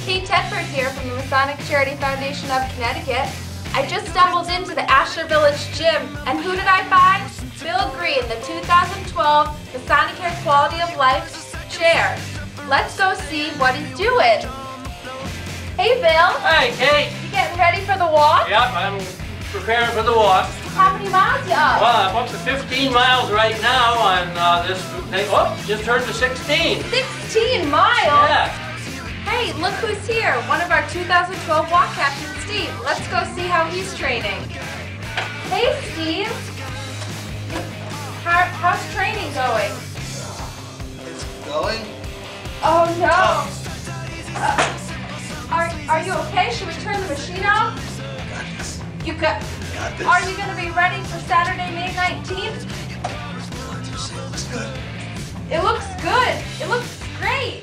Kate Tedford here from the Masonic Charity Foundation of Connecticut. I just stumbled into the Ashler Village gym, and who did I find? Bill Green, the 2012 Masonicare Quality of Life chair. Let's go see what he's doing. Hey Bill. Hey Kate. You getting ready for the walk? Yep, I'm preparing for the walk. How many miles you up? Well, I'm up to 15 miles right now on this thing. Oh, just turned to 16. 16 miles? Yeah. Hey, look who's here. One of our 2012 walk captains, Steve. Let's go see how he's training. Hey Steve. How's training going? It's going? Oh no. Are you okay? Should we turn the machine off? Got this. You got this. Are you going to be ready for Saturday, May 19th? It looks good. It looks good. It looks great.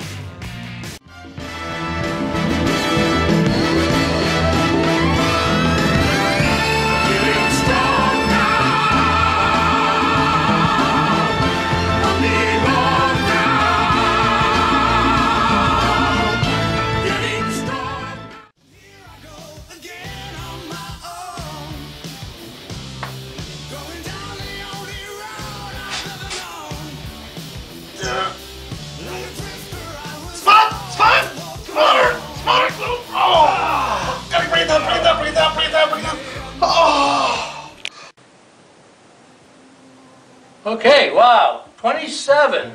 Okay, wow, 27.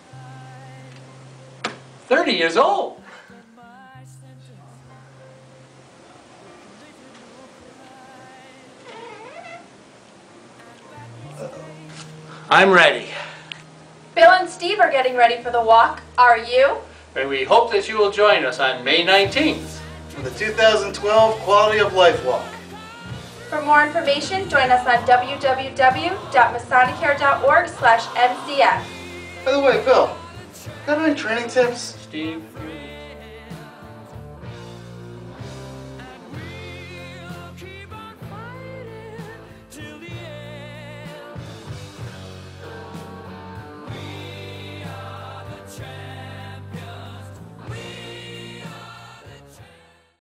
30 years old. I'm ready. Bill and Steve are getting ready for the walk. Are you? And we hope that you will join us on May 19th. For the 2012 Quality of Life Walk. For more information, join us on www.masonicare.org/MCF. By the way, Bill, got any training tips? Steve?